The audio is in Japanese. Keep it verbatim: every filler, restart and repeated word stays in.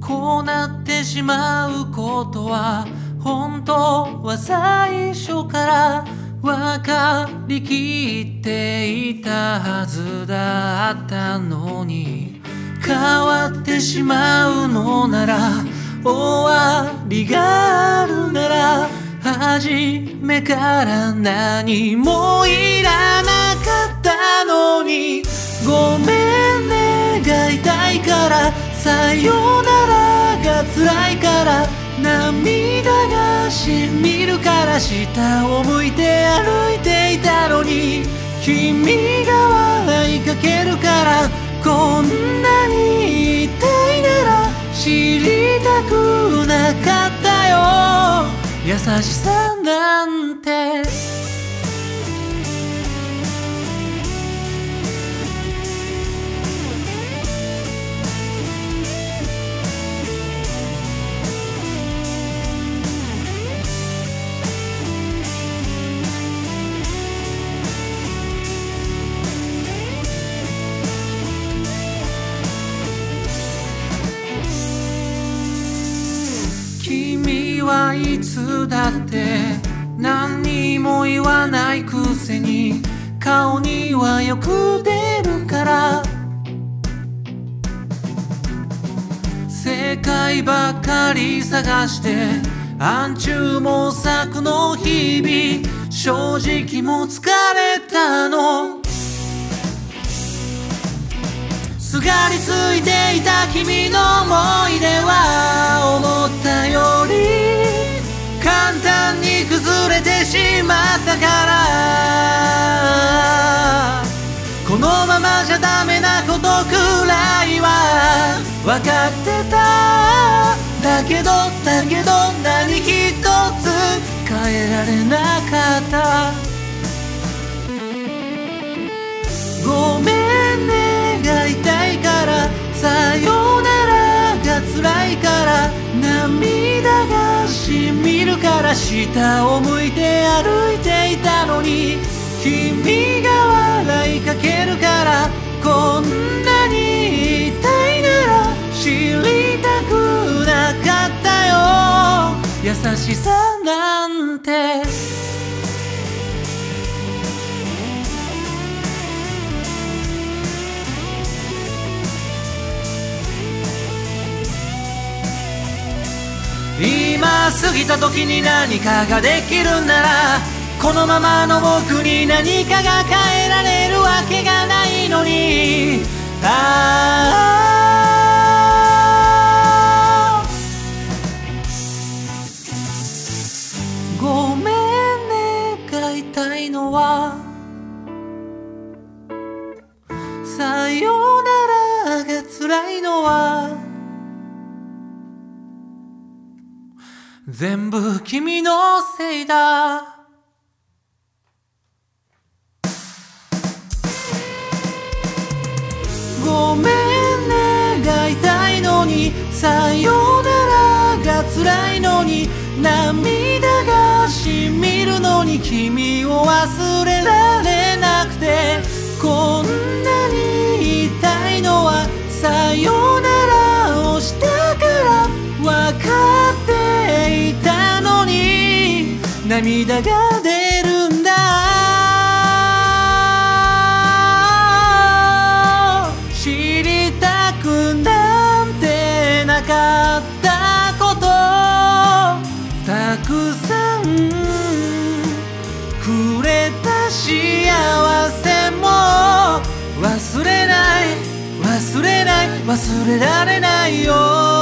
こうなってしまうことは本当は最初から分かりきっていたはずだったのに、変わってしまうのなら、終わりがあるなら初めから何もいらなかったのに、ごめんねが痛いから、さよならが辛いから、涙がしみるから下を向いて歩いていたのに、君が笑いかけるから、こんなに痛いなら知りたくなかったよ、優しさなんて。君はいつだって何にも言わないくせに顔にはよく出るから、正解ばかり探して暗中模索の日々、正直も疲れたの。すがりついていた君の思い出は思ったより簡単に崩れてしまったから、このままじゃダメなことくらいは分かってた。だけどだけど何一つ変えられなかった。ごめんねが痛いから、さよならが辛いから、涙がしみるから下を向いて歩いていたのに、君が笑いかけるから、こんなに痛いなら知りたくなかったよ、優しさなんて。今過ぎた時に何かができるなら、このままの僕に何かが変えられるわけがないのに、ああごめんねが痛いのは、さよならが辛いのは、全部君のせいだ。ごめんねが痛いのに、さよならが辛いのに、涙がしみるのに、君を忘れられなくて、こんなに痛いのはさよならをしたから分かっていたのに、涙が出るんだ。知りたくなんてなかったこと、たくさんくれた幸せも忘れない忘れない忘れられないよ。